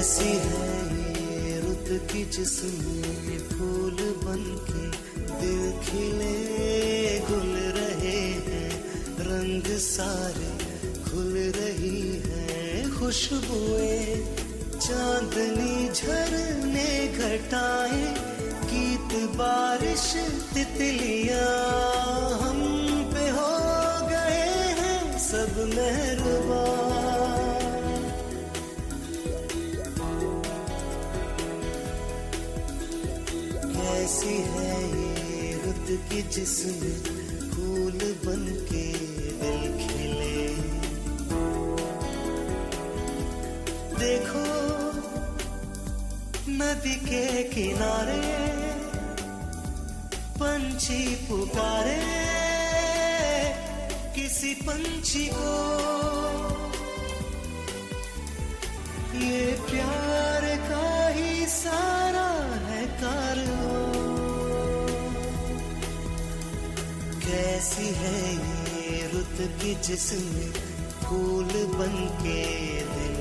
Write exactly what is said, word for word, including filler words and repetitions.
कैसी है ये रुत की जिसमें फूल बनके दिल खिले गुल रहे हैं, रंग सारे खुल रही है, खुशबुएं चांदनी झरने घटाएं, गीत बारिश तितलियां हम पे हो गए हैं सब मेहरबान। कैसी है ये रुत की जिसमें फूल बनके दिल खिले। देखो नदी के किनारे पंछी पुकारे किसी पंछी को, ये प्यार का ही सारा है कारवां। कैसी है ये रुत की जिसमें फूल बनके दिल